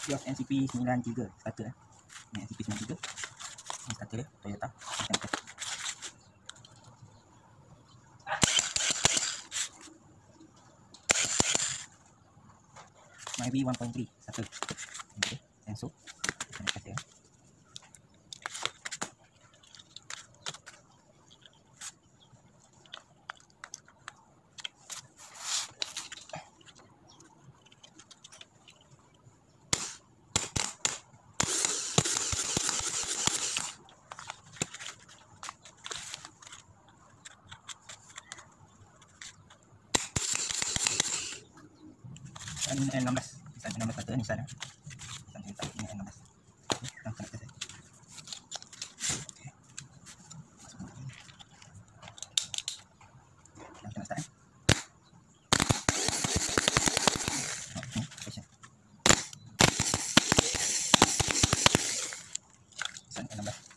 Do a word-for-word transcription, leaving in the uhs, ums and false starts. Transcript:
Kios N C P sembilan tiga starter eh. Ni N C P sembilan tiga. Ni starter dia Toyota. Maybe one point three starter. Okey, sensor. Kita kasih ya. Ini N enam belas, Nissan N enam belas starter Nissan ya. Nissan Toyota ini N enam belas. Okey, kita connect saya. Okey. Kita nak start eh. Okey, pressure. Nissan N enam belas.